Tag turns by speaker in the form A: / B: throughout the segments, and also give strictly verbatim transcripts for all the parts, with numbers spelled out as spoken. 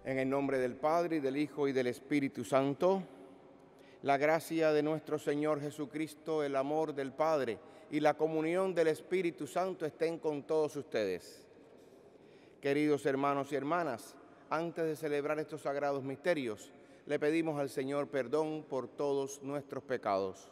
A: En el nombre del Padre, y del Hijo, y del Espíritu Santo, la gracia de nuestro Señor Jesucristo, el amor del Padre y la comunión del Espíritu Santo estén con todos ustedes. Queridos hermanos y hermanas, antes de celebrar estos sagrados misterios, le pedimos al Señor perdón por todos nuestros pecados.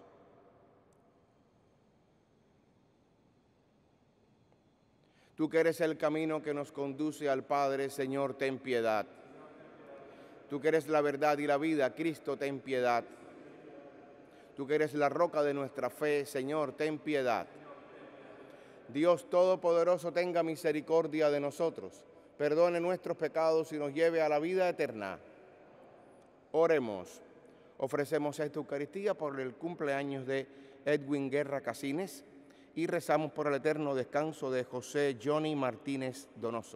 A: Tú que eres el camino que nos conduce al Padre, Señor, ten piedad. Tú que eres la verdad y la vida, Cristo, ten piedad. Tú que eres la roca de nuestra fe, Señor, ten piedad. Dios Todopoderoso, tenga misericordia de nosotros, perdone nuestros pecados y nos lleve a la vida eterna. Oremos. Ofrecemos esta Eucaristía por el cumpleaños de Edwin Guerra Casines y rezamos por el eterno descanso de José Johnny Martínez Donoso.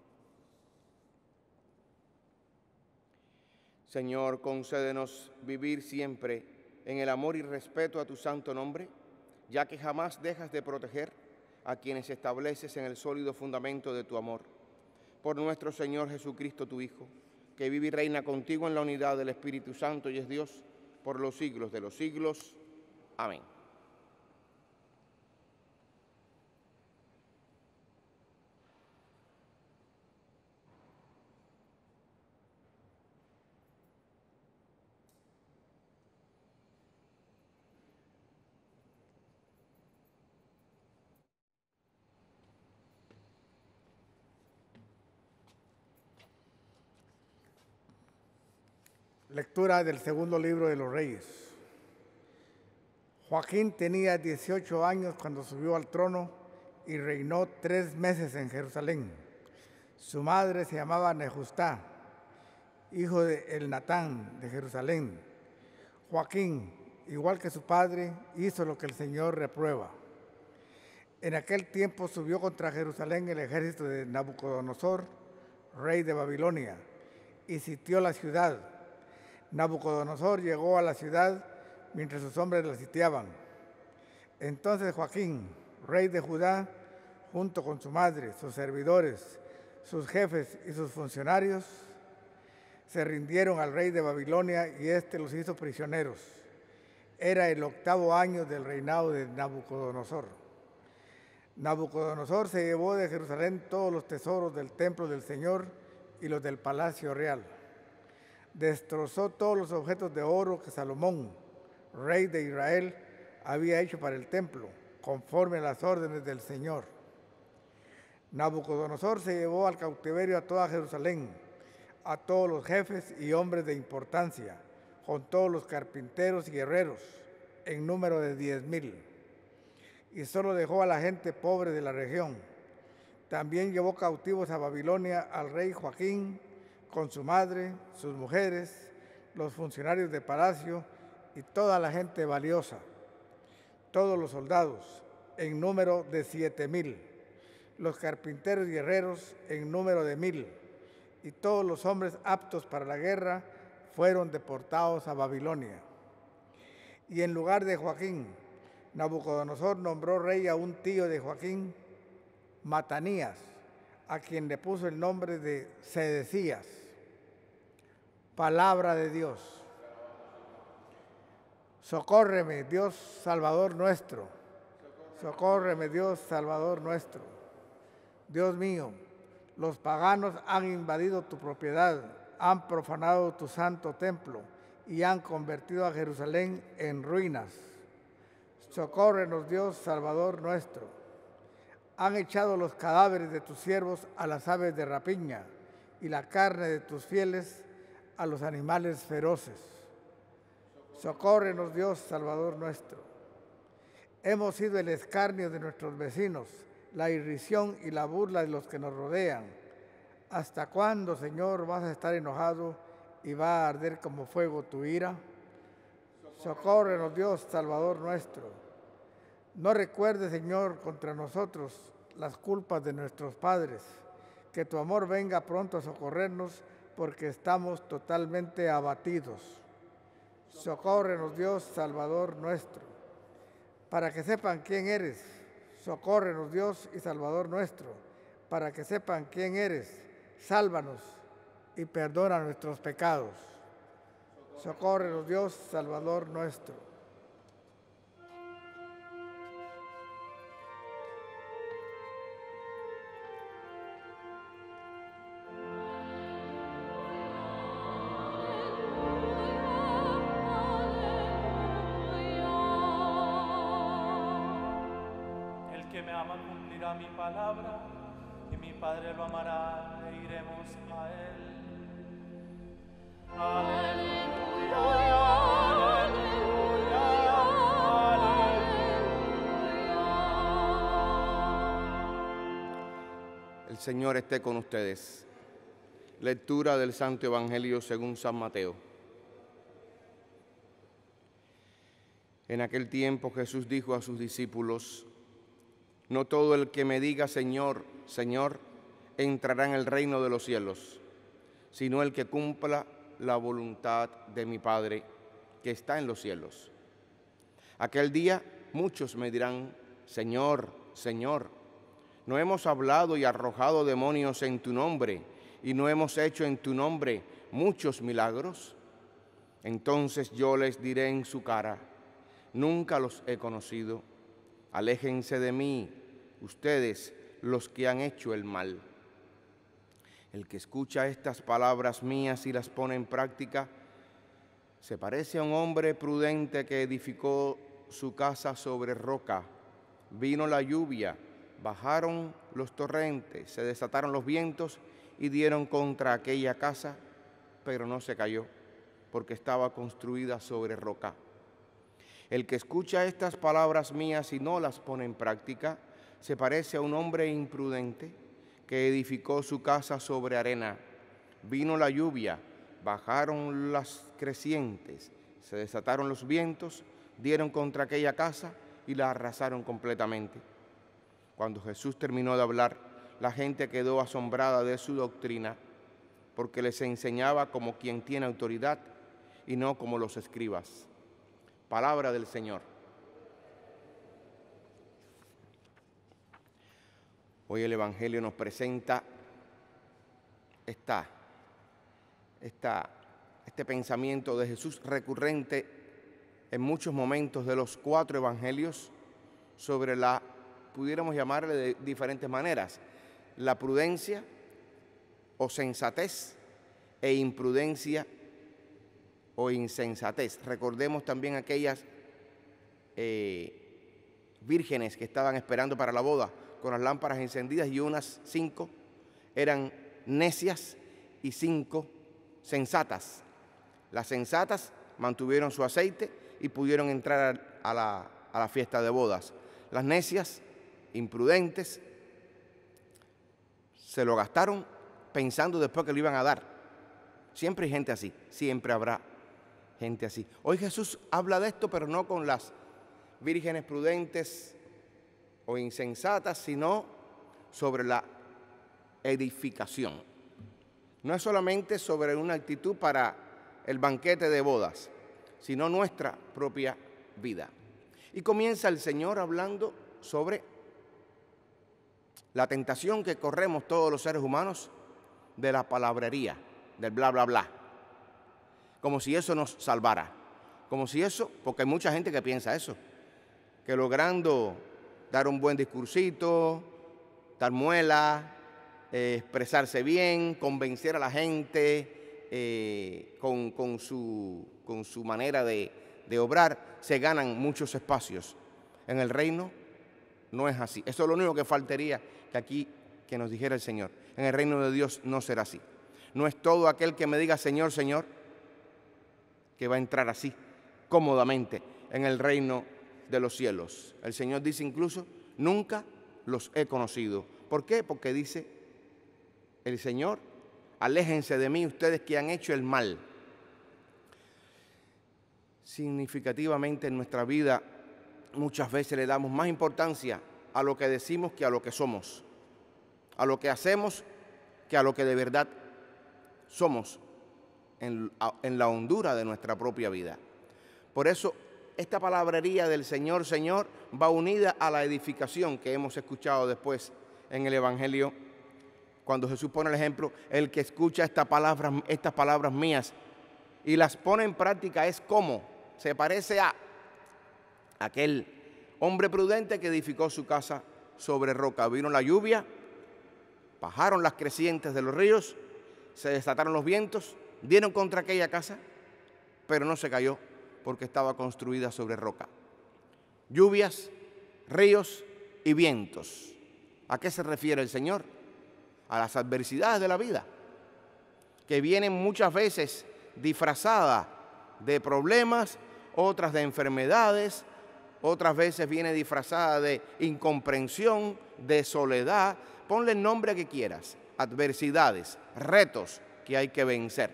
A: Señor, concédenos vivir siempre en el amor y respeto a tu santo nombre, ya que jamás dejas de proteger a quienes estableces en el sólido fundamento de tu amor. Por nuestro Señor Jesucristo, tu Hijo, que vive y reina contigo en la unidad del Espíritu Santo y es Dios por los siglos de los siglos. Amén.
B: Lectura del segundo libro de los Reyes. Joaquín tenía dieciocho años cuando subió al trono y reinó tres meses en Jerusalén. Su madre se llamaba Nejustá, hijo de Elnatán de Jerusalén. Joaquín, igual que su padre, hizo lo que el Señor reprueba. En aquel tiempo subió contra Jerusalén el ejército de Nabucodonosor, rey de Babilonia, y sitió la ciudad. Nabucodonosor llegó a la ciudad mientras sus hombres la sitiaban. Entonces Joaquín, rey de Judá, junto con su madre, sus servidores, sus jefes y sus funcionarios, se rindieron al rey de Babilonia y éste los hizo prisioneros. Era el octavo año del reinado de Nabucodonosor. Nabucodonosor se llevó de Jerusalén todos los tesoros del templo del Señor y los del palacio real. Destrozó todos los objetos de oro que Salomón, rey de Israel, había hecho para el templo, conforme a las órdenes del Señor. Nabucodonosor se llevó al cautiverio a toda Jerusalén, a todos los jefes y hombres de importancia, con todos los carpinteros y guerreros, en número de diez mil. Y solo dejó a la gente pobre de la región. También llevó cautivos a Babilonia al rey Joaquín, con su madre, sus mujeres, los funcionarios de palacio y toda la gente valiosa, todos los soldados, en número de siete mil, los carpinteros y guerreros en número de mil, y todos los hombres aptos para la guerra fueron deportados a Babilonia. Y en lugar de Joaquín, Nabucodonosor nombró rey a un tío de Joaquín, Matanías, a quien le puso el nombre de Sedecías. Palabra de Dios. Socórreme, Dios Salvador nuestro. Socórreme, Dios Salvador nuestro. Dios mío, los paganos han invadido tu propiedad, han profanado tu santo templo y han convertido a Jerusalén en ruinas. Socórrenos, Dios Salvador nuestro. Han echado los cadáveres de tus siervos a las aves de rapiña y la carne de tus fieles a los animales feroces. Socórrenos, Dios Salvador nuestro. Hemos sido el escarnio de nuestros vecinos, la irrisión y la burla de los que nos rodean. ¿Hasta cuándo, Señor, vas a estar enojado y va a arder como fuego tu ira? Socórrenos, Dios Salvador nuestro. No recuerdes, Señor, contra nosotros las culpas de nuestros padres. Que tu amor venga pronto a socorrernos, porque estamos totalmente abatidos. Socórrenos, Dios Salvador nuestro. Para que sepan quién eres, socórrenos, Dios y Salvador nuestro. Para que sepan quién eres, sálvanos y perdona nuestros pecados. Socórrenos, Dios, Salvador nuestro.
C: El que me ama cumplirá mi palabra, y mi Padre lo amará, e iremos a él. Aleluya, aleluya, aleluya.
A: El Señor esté con ustedes. Lectura del Santo Evangelio según San Mateo. En aquel tiempo Jesús dijo a sus discípulos: no todo el que me diga Señor, Señor, entrará en el reino de los cielos, sino el que cumpla la voluntad de mi Padre que está en los cielos. Aquel día muchos me dirán: Señor, Señor, ¿no hemos hablado y arrojado demonios en tu nombre, y no hemos hecho en tu nombre muchos milagros? Entonces yo les diré en su cara: nunca los he conocido. Aléjense de mí, ustedes los que han hecho el mal. El que escucha estas palabras mías y las pone en práctica, se parece a un hombre prudente que edificó su casa sobre roca. Vino la lluvia, bajaron los torrentes, se desataron los vientos y dieron contra aquella casa, pero no se cayó, porque estaba construida sobre roca. El que escucha estas palabras mías y no las pone en práctica, se parece a un hombre imprudente que edificó su casa sobre arena. Vino la lluvia, bajaron las crecientes, se desataron los vientos, dieron contra aquella casa y la arrasaron completamente. Cuando Jesús terminó de hablar, la gente quedó asombrada de su doctrina, porque les enseñaba como quien tiene autoridad y no como los escribas. Palabra del Señor. Hoy el Evangelio nos presenta esta, esta, este pensamiento de Jesús recurrente en muchos momentos de los cuatro Evangelios sobre la, pudiéramos llamarle de diferentes maneras, la prudencia o sensatez e imprudencia o insensatez. Recordemos también aquellas eh, vírgenes que estaban esperando para la boda con las lámparas encendidas, y unas cinco eran necias y cinco sensatas. Las sensatas mantuvieron su aceite y pudieron entrar a la, a la fiesta de bodas. Las necias, imprudentes, se lo gastaron pensando después que lo iban a dar. Siempre hay gente así, siempre habrá gente así. Hoy Jesús habla de esto, pero no con las vírgenes prudentes o insensatas, sino sobre la edificación. No es solamente sobre una actitud para el banquete de bodas, sino nuestra propia vida. Y comienza el Señor hablando sobre la tentación que corremos todos los seres humanos de la palabrería, del bla, bla, bla. Como si eso nos salvara. Como si eso, porque hay mucha gente que piensa eso, que logrando dar un buen discursito, dar muela, eh, expresarse bien, convencer a la gente eh, con, con, su, con su manera de, de obrar, se ganan muchos espacios. En el reino no es así. Eso es lo único que faltaría que aquí que nos dijera el Señor. En el reino de Dios no será así. No es todo aquel que me diga Señor, Señor, que va a entrar así, cómodamente, en el reino de los cielos. El Señor dice incluso: nunca los he conocido. ¿Por qué? Porque dice el Señor: aléjense de mí ustedes que han hecho el mal. Significativamente en nuestra vida muchas veces le damos más importancia a lo que decimos que a lo que somos, a lo que hacemos que a lo que de verdad somos en, en la hondura de nuestra propia vida. Por eso esta palabrería del Señor, Señor, va unida a la edificación que hemos escuchado después en el Evangelio, Cuando Jesús pone el ejemplo, el que escucha esta palabra, estas palabras mías y las pone en práctica es como, se parece a aquel hombre prudente que edificó su casa sobre roca. Vino la lluvia, bajaron las crecientes de los ríos, se desataron los vientos, dieron contra aquella casa, pero no se cayó porque estaba construida sobre roca. Lluvias, ríos y vientos. ¿A qué se refiere el Señor? A las adversidades de la vida, que vienen muchas veces disfrazadas de problemas, otras de enfermedades, otras veces viene disfrazada de incomprensión, de soledad. Ponle el nombre que quieras, adversidades, retos que hay que vencer.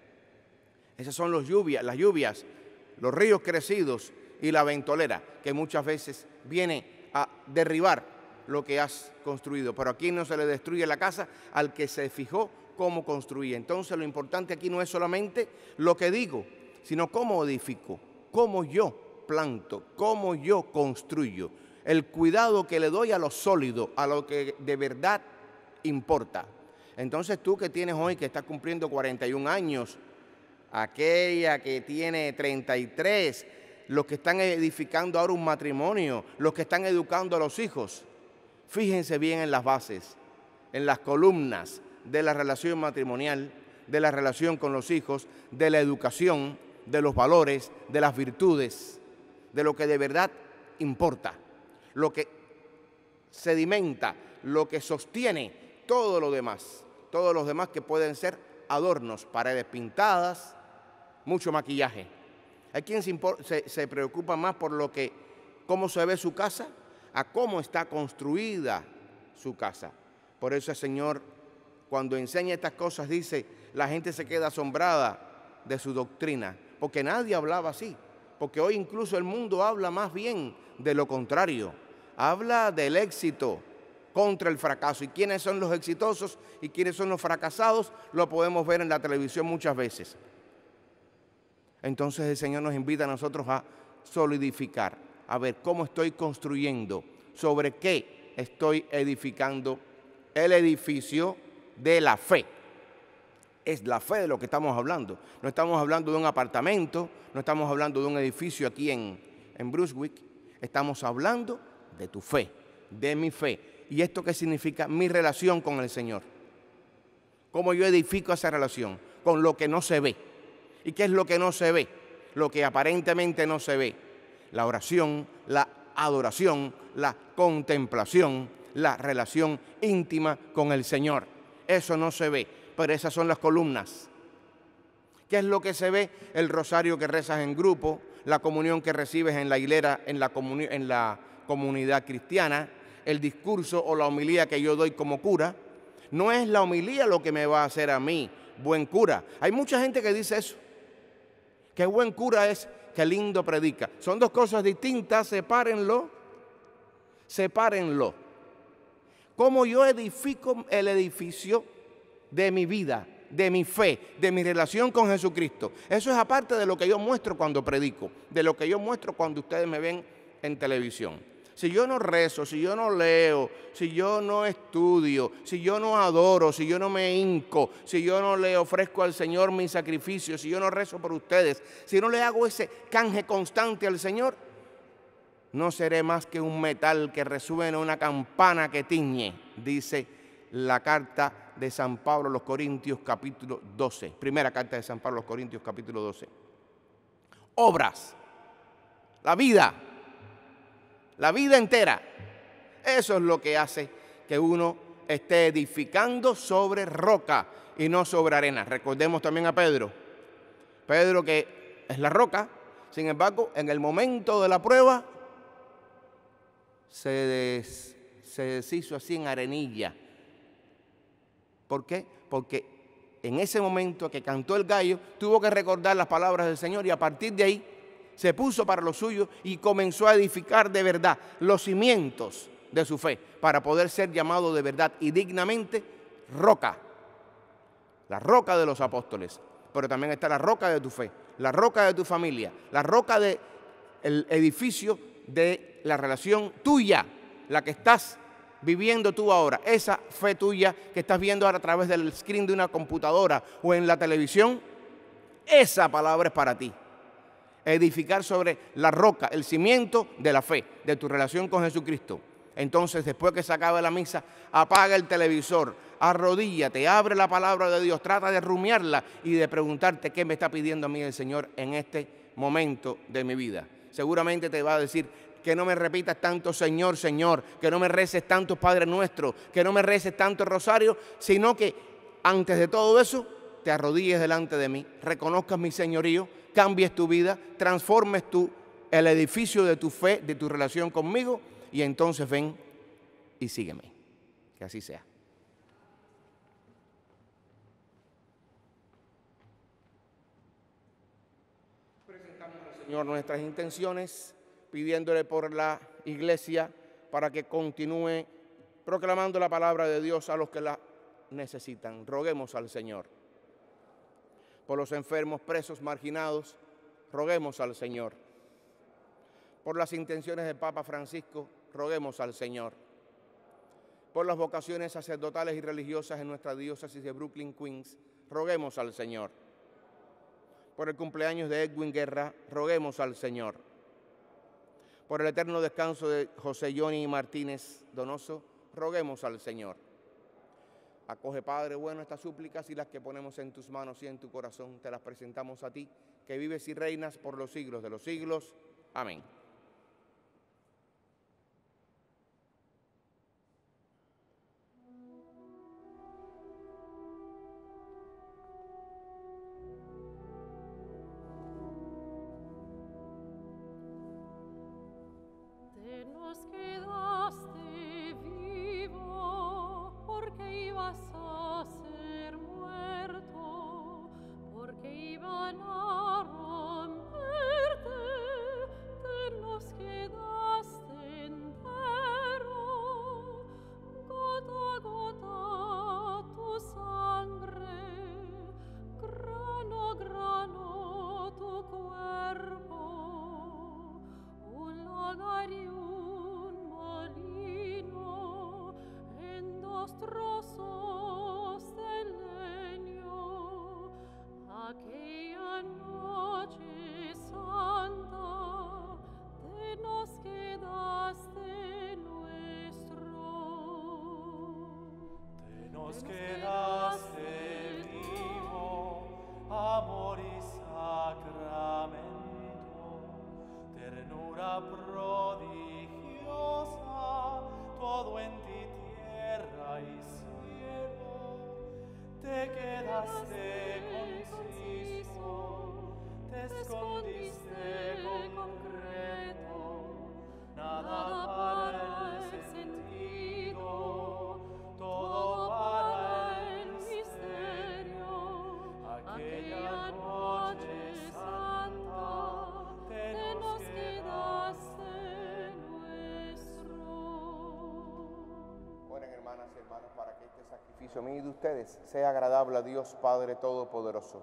A: Esas son los lluvias, las lluvias, los ríos crecidos y la ventolera, que muchas veces viene a derribar lo que has construido. Pero aquí no se le destruye la casa al que se fijó cómo construir. Entonces lo importante aquí no es solamente lo que digo, sino cómo edifico, cómo yo planto, cómo yo construyo. El cuidado que le doy a lo sólido, a lo que de verdad importa. Entonces tú que tienes hoy, que estás cumpliendo cuarenta y un años, aquella que tiene treinta y tres, los que están edificando ahora un matrimonio, los que están educando a los hijos, fíjense bien en las bases, en las columnas de la relación matrimonial, de la relación con los hijos, de la educación, de los valores, de las virtudes, de lo que de verdad importa, lo que sedimenta, lo que sostiene todo lo demás, todos los demás que pueden ser adornos, paredes pintadas, mucho maquillaje. Hay quien se, se, se preocupa más por lo que, cómo se ve su casa, a cómo está construida su casa. Por eso el Señor, cuando enseña estas cosas, dice, la gente se queda asombrada de su doctrina, porque nadie hablaba así, porque hoy incluso el mundo habla más bien de lo contrario, habla del éxito contra el fracaso. ¿Y quiénes son los exitosos y quiénes son los fracasados? Lo podemos ver en la televisión muchas veces. Entonces el Señor nos invita a nosotros a solidificar, a ver cómo estoy construyendo, sobre qué estoy edificando el edificio de la fe. Es la fe de lo que estamos hablando. No estamos hablando de un apartamento, no estamos hablando de un edificio aquí en, en Brunswick. Estamos hablando de tu fe, de mi fe. ¿Y esto qué significa? Mi relación con el Señor. ¿Cómo yo edifico esa relación? Con lo que no se ve. ¿Y qué es lo que no se ve? Lo que aparentemente no se ve. La oración, la adoración, la contemplación, la relación íntima con el Señor. Eso no se ve, pero esas son las columnas. ¿Qué es lo que se ve? El rosario que rezas en grupo, la comunión que recibes en la hilera, en la, comuni- en la comunidad cristiana, el discurso o la homilía que yo doy como cura. No es la homilía lo que me va a hacer a mí buen cura. Hay mucha gente que dice eso, que buen cura es que lindo predica. Son dos cosas distintas, sepárenlo, sepárenlo. Cómo yo edifico el edificio de mi vida, de mi fe, de mi relación con Jesucristo. Eso es aparte de lo que yo muestro cuando predico, de lo que yo muestro cuando ustedes me ven en televisión. Si yo no rezo, si yo no leo, si yo no estudio, si yo no adoro, si yo no me hinco, si yo no le ofrezco al Señor mi sacrificio, si yo no rezo por ustedes, si no le hago ese canje constante al Señor, no seré más que un metal que resuena una campana que tiñe, dice la carta de San Pablo a los Corintios capítulo doce. Primera carta de San Pablo a los Corintios capítulo doce. Obras, la vida. La vida entera. Eso es lo que hace que uno esté edificando sobre roca y no sobre arena. Recordemos también a Pedro. Pedro que es la roca, sin embargo, en el momento de la prueba se, des, se deshizo así en arenilla. ¿Por qué? Porque en ese momento que cantó el gallo, tuvo que recordar las palabras del Señor y a partir de ahí se puso para lo suyo y comenzó a edificar de verdad los cimientos de su fe para poder ser llamado de verdad y dignamente roca, la roca de los apóstoles. Pero también está la roca de tu fe, la roca de tu familia, la roca del edificio de la relación tuya, la que estás viviendo tú ahora, esa fe tuya que estás viendo ahora a través del screen de una computadora o en la televisión, esa palabra es para ti. Edificar sobre la roca, el cimiento de la fe, de tu relación con Jesucristo. Entonces, después que se acabe la misa, apaga el televisor, arrodíllate, abre la palabra de Dios, trata de rumiarla y de preguntarte qué me está pidiendo a mí el Señor en este momento de mi vida. Seguramente te va a decir que no me repitas tanto Señor, Señor, que no me reces tanto Padre Nuestro, que no me reces tanto Rosario, sino que antes de todo eso te arrodilles delante de mí, reconozcas mi señorío, cambies tu vida, transformes tú el edificio de tu fe, de tu relación conmigo, y entonces ven y sígueme. Que así sea. Presentamos al Señor nuestras intenciones, pidiéndole por la iglesia para que continúe proclamando la palabra de Dios a los que la necesitan. Roguemos al Señor. Por los enfermos, presos, marginados, roguemos al Señor. Por las intenciones del Papa Francisco, roguemos al Señor. Por las vocaciones sacerdotales y religiosas en nuestra diócesis de Brooklyn, Queens, roguemos al Señor. Por el cumpleaños de Edwin Guerra, roguemos al Señor. Por el eterno descanso de José Johnny Martínez Donoso, roguemos al Señor. Acoge, Padre bueno, estas súplicas y las que ponemos en tus manos y en tu corazón, te las presentamos a ti, que vives y reinas por los siglos de los siglos. Amén.
D: Te nos quedaste vivo porque ibas a ser muerto, porque iban a romperte, te nos quedaste entero, gota a gota tu sangre, grano a grano tu cuerpo, un lagar y un molino en dos trozos de leño. Aquella noche santa te nos quedaste nuestro.
C: Te nos quedaste vivo, amor y sacramento, ternura prodigiosa, todo en ti tierra y cielo. Te quedaste conciso, te escondiste concreto, nada para el sentido, todo para el misterio. Aquella noche santa te nos quedaste nuestro.
A: Oren, hermanas y hermanos, para que este sacrificio mío y de ustedes sea agradable a Dios Padre Todopoderoso.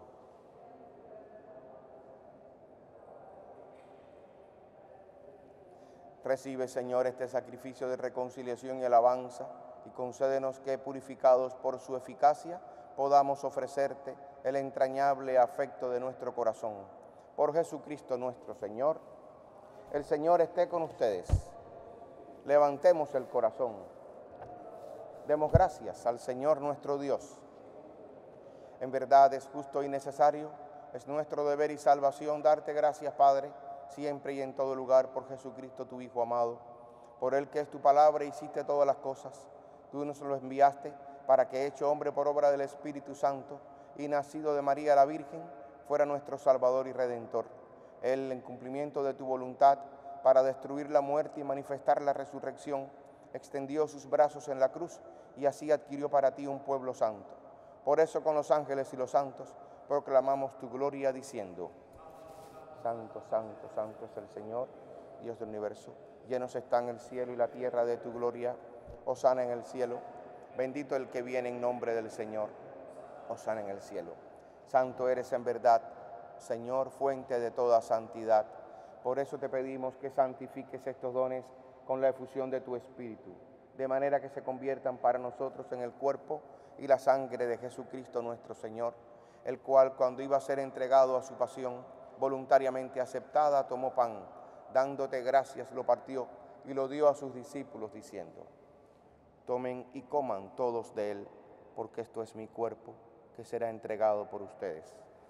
A: Recibe, Señor, este sacrificio de reconciliación y alabanza, y concédenos que, purificados por su eficacia, podamos ofrecerte el entrañable afecto de nuestro corazón. Por Jesucristo nuestro Señor. El Señor esté con ustedes. Levantemos el corazón. Demos gracias al Señor nuestro Dios. En verdad es justo y necesario, es nuestro deber y salvación darte gracias, Padre, siempre y en todo lugar, por Jesucristo tu Hijo amado, por el que es tu palabra hiciste todas las cosas. Tú nos lo enviaste para que, hecho hombre por obra del Espíritu Santo y nacido de María la Virgen, fuera nuestro Salvador y Redentor. Él, en cumplimiento de tu voluntad, para destruir la muerte y manifestar la resurrección, extendió sus brazos en la cruz y así adquirió para ti un pueblo santo. Por eso, con los ángeles y los santos, proclamamos tu gloria diciendo: Santo, santo, santo es el Señor, Dios del universo. Llenos están el cielo y la tierra de tu gloria. Hosana en el cielo. Bendito el que viene en nombre del Señor. Hosana en el cielo. Santo eres en verdad, Señor, fuente de toda santidad. Por eso te pedimos que santifiques estos dones con la efusión de tu Espíritu, de manera que se conviertan para nosotros en el cuerpo y la sangre de Jesucristo nuestro Señor, el cual, cuando iba a ser entregado a su pasión, voluntariamente aceptada, tomó pan, dándote gracias, lo partió y lo dio a sus discípulos, diciendo: tomen y coman todos de él, porque esto es mi cuerpo, que será entregado por ustedes.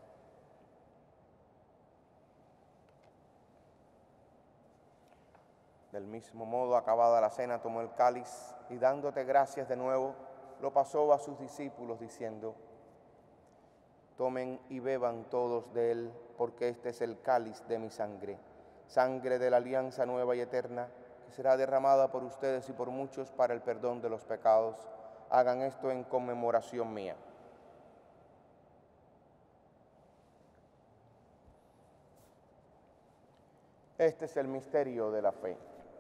A: Del mismo modo, acabada la cena, tomó el cáliz y, dándote gracias de nuevo, lo pasó a sus discípulos, diciendo: tomen y beban todos de él, porque este es el cáliz de mi sangre, sangre de la alianza nueva y eterna, que será derramada por ustedes y por muchos para el perdón de los pecados. Hagan esto en conmemoración mía. Este es el misterio de la fe.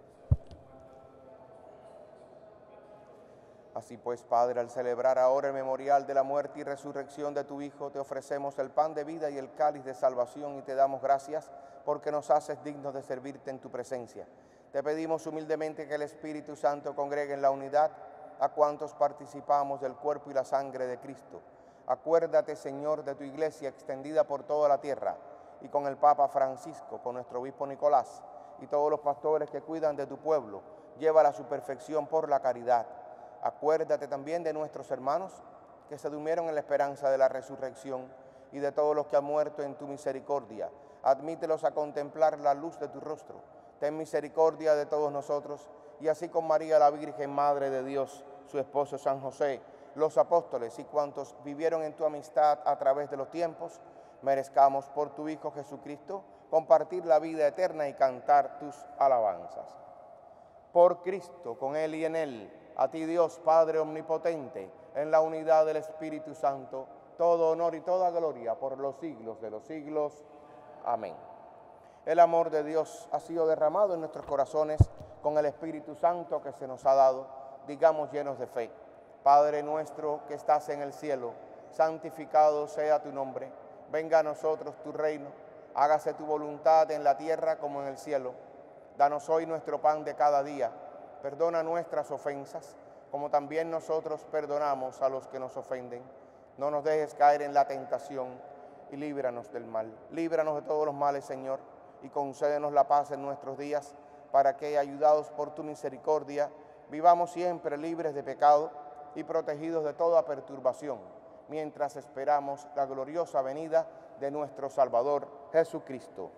A: Así pues, Padre, al celebrar ahora el memorial de la muerte y resurrección de tu Hijo, te ofrecemos el pan de vida y el cáliz de salvación y te damos gracias porque nos haces dignos de servirte en tu presencia. Te pedimos humildemente que el Espíritu Santo congregue en la unidad a cuantos participamos del cuerpo y la sangre de Cristo. Acuérdate, Señor, de tu iglesia extendida por toda la tierra y con el Papa Francisco, con nuestro obispo Nicolás y todos los pastores que cuidan de tu pueblo. Llévala a su perfección por la caridad. Acuérdate también de nuestros hermanos que se durmieron en la esperanza de la resurrección y de todos los que han muerto en tu misericordia. Admítelos a contemplar la luz de tu rostro. Ten misericordia de todos nosotros y así con María la Virgen, Madre de Dios, su esposo San José, los apóstoles y cuantos vivieron en tu amistad a través de los tiempos, merezcamos por tu Hijo Jesucristo compartir la vida eterna y cantar tus alabanzas. Por Cristo, con Él y en Él, a ti Dios Padre omnipotente, en la unidad del Espíritu Santo, todo honor y toda gloria por los siglos de los siglos. Amén. El amor de Dios ha sido derramado en nuestros corazones con el Espíritu Santo que se nos ha dado. Digamos llenos de fe: Padre nuestro que estás en el cielo, santificado sea tu nombre. Venga a nosotros tu reino. Hágase tu voluntad en la tierra como en el cielo. Danos hoy nuestro pan de cada día. Perdona nuestras ofensas, como también nosotros perdonamos a los que nos ofenden. No nos dejes caer en la tentación y líbranos del mal. Líbranos de todos los males, Señor, y concédenos la paz en nuestros días, para que, ayudados por tu misericordia, vivamos siempre libres de pecado y protegidos de toda perturbación, mientras esperamos la gloriosa venida de nuestro Salvador Jesucristo.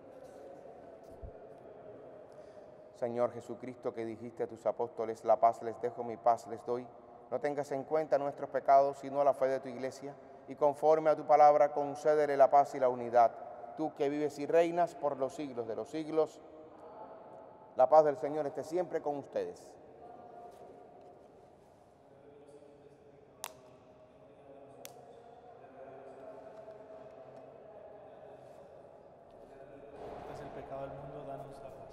A: Señor Jesucristo, que dijiste a tus apóstoles: la paz les dejo, mi paz les doy. No tengas en cuenta nuestros pecados, sino la fe de tu iglesia, y conforme a tu palabra concédele la paz y la unidad. Tú que vives y reinas por los siglos de los siglos, la paz del Señor esté siempre con ustedes.
C: Este es el pecado del mundo, danos la paz.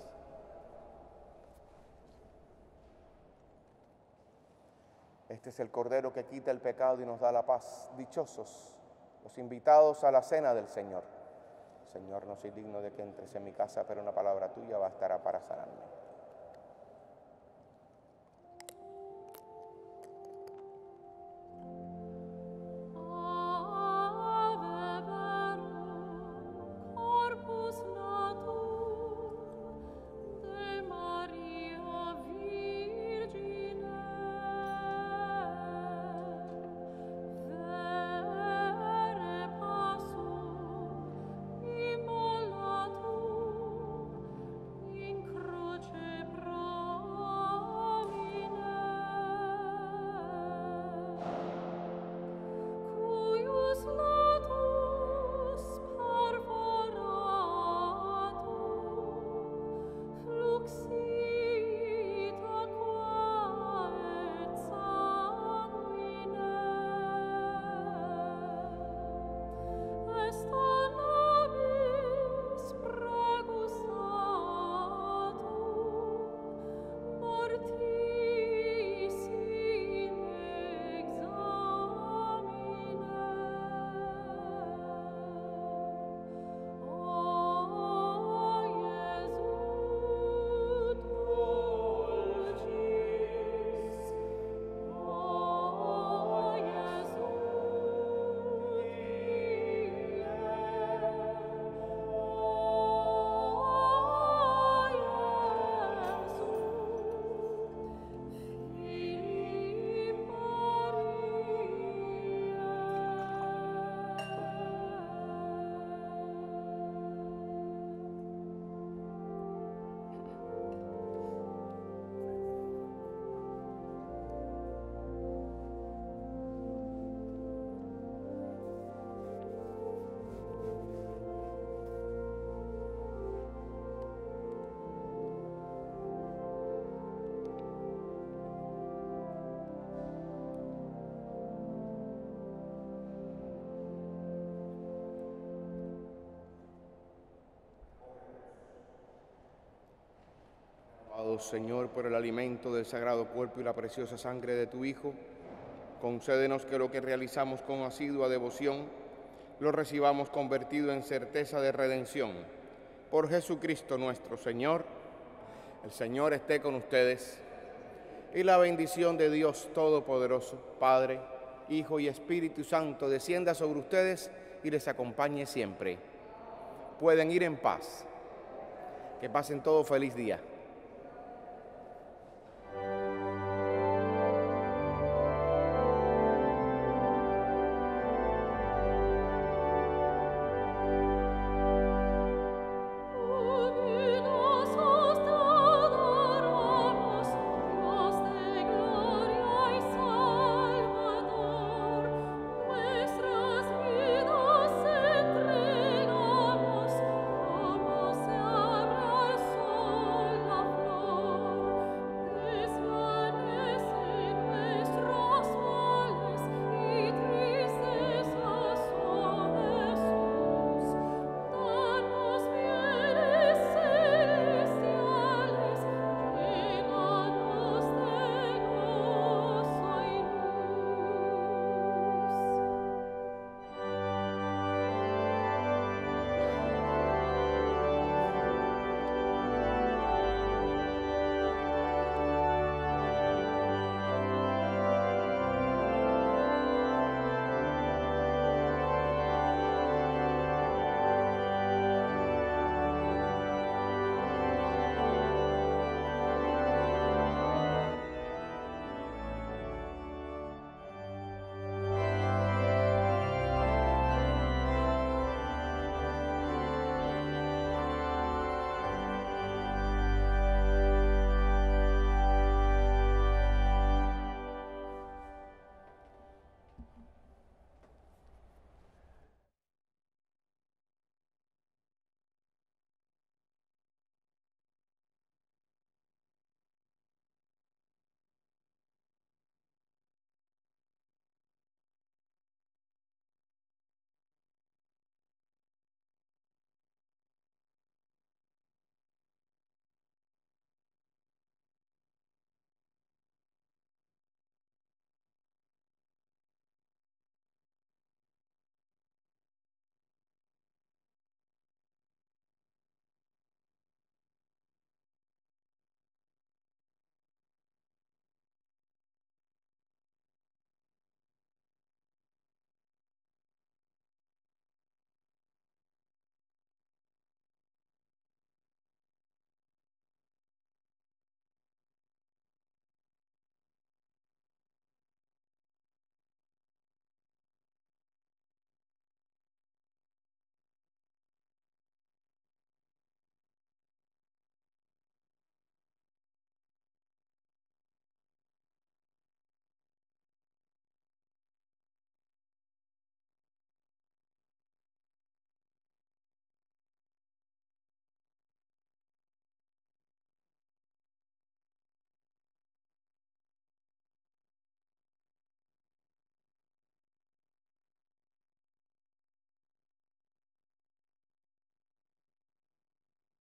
A: Este es el Cordero que quita el pecado y nos da la paz. Dichosos los invitados a la cena del Señor. Señor, no soy digno de que entres en mi casa, pero una palabra tuya bastará para sanarme.
D: Croce
A: Rogamos, Señor, por el alimento del sagrado cuerpo y la preciosa sangre de tu Hijo. Concédenos que lo que realizamos con asidua devoción lo recibamos convertido en certeza de redención. Por Jesucristo nuestro Señor. El Señor esté con ustedes. Y la bendición de Dios Todopoderoso, Padre, Hijo y Espíritu Santo, descienda sobre ustedes y les acompañe siempre. Pueden ir en paz. Que pasen todo feliz día.